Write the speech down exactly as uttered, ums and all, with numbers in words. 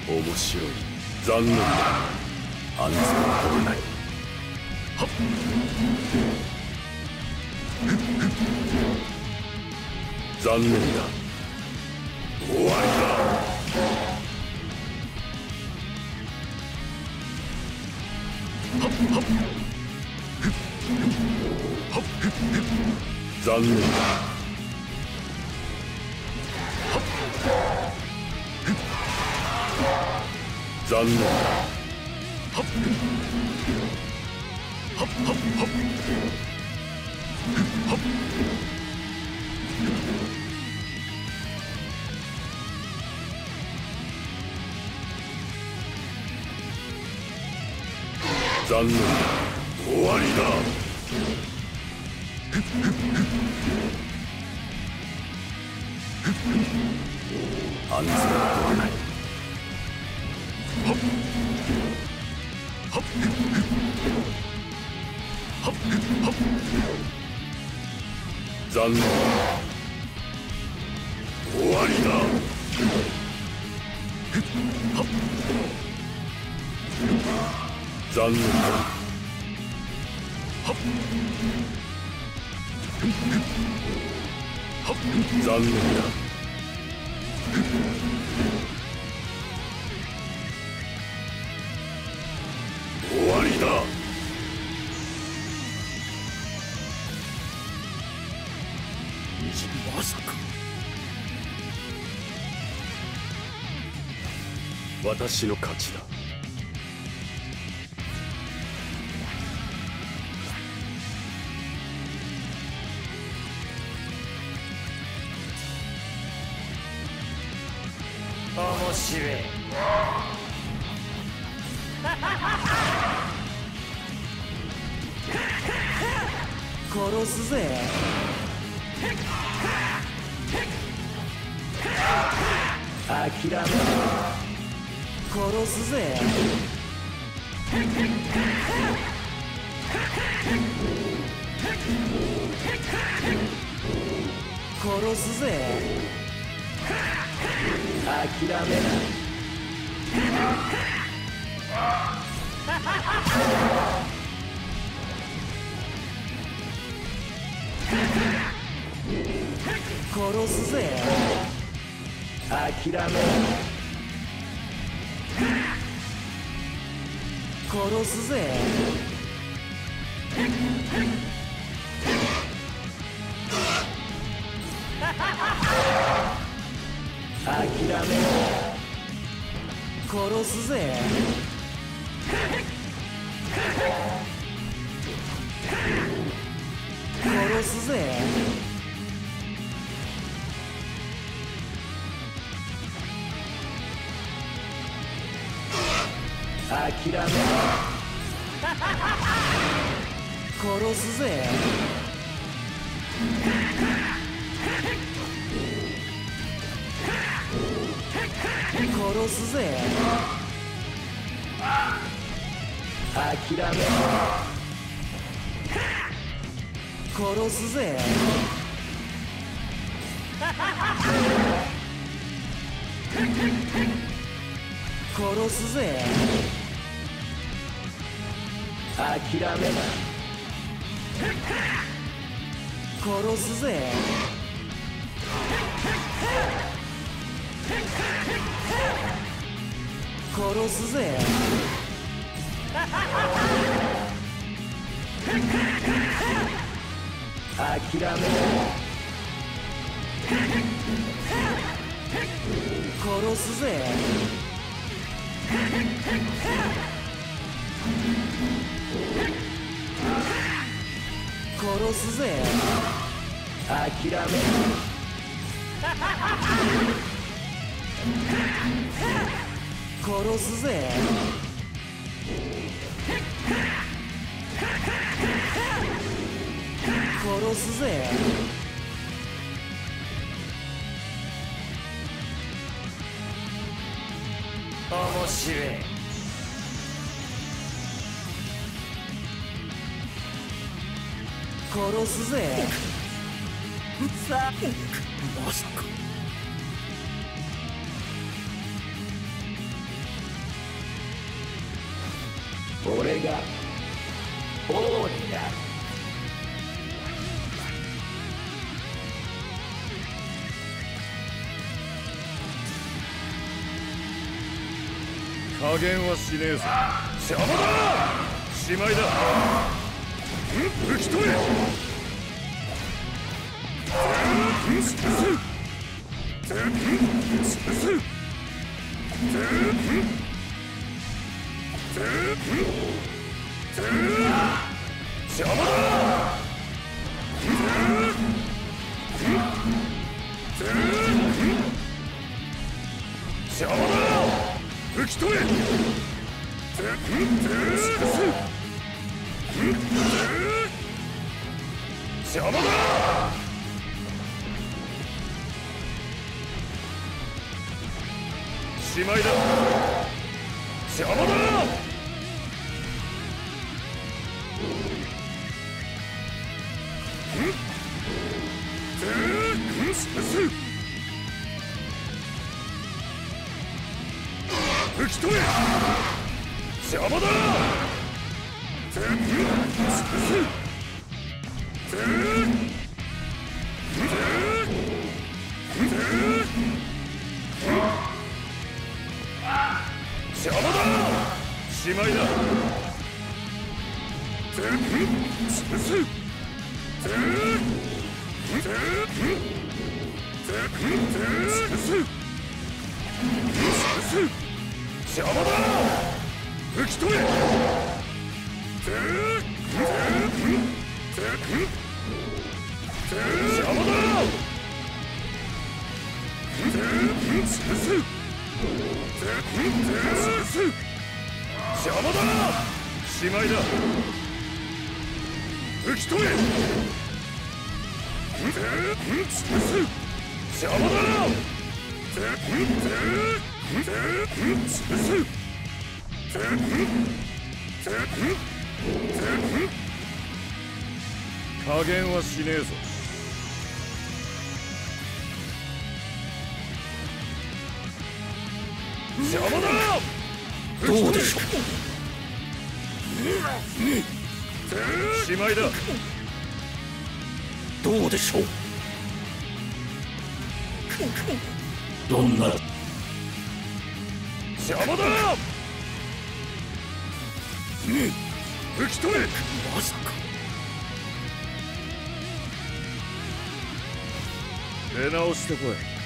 面白い。残念だ。安全は取れない。はっ。残念だ。終わりだ。残念だ。残念だ。残念だ。終わりだ。安全は取れない。残念だ。終わりだ。残念だ。残念だ。終わりだ。まさか。私の勝ちだ。 面白い。殺すぜ。諦めろ。殺すぜ。殺すぜ。諦めない。殺すぜ。諦めない。殺すぜ。諦めろ。殺すぜ。殺すぜ。諦めろ。殺すぜ。殺すぜ。諦めろ。殺すぜ。殺すぜ。諦めない。殺すぜ。殺すぜ。諦めろ。殺すぜ。殺すぜ。諦めろ。殺すぜ。殺すぜ。面白い。殺すぜ。さあ、まさか。 俺が王になる。 加減はしねえぞ。邪魔だ。しまいだ。吹き飛べ。潰す。潰す。邪魔だ。邪魔だ。吹き飛べ。邪魔だ。しまいだ。邪魔だ。吹き飛べ。邪魔だ。邪魔だ。しまいだ。潰す。潰す。邪魔だ。吹き飛べ。邪魔だ。潰す。潰す。邪魔だ。しまいだ。吹き飛べ。潰す。邪魔だ。潰す。加減はしねえぞ。邪魔だ。 どうでしょう。しまいだ。 どうでしょう。どんな邪魔だ。吹き飛べ。 まさか出直してこい。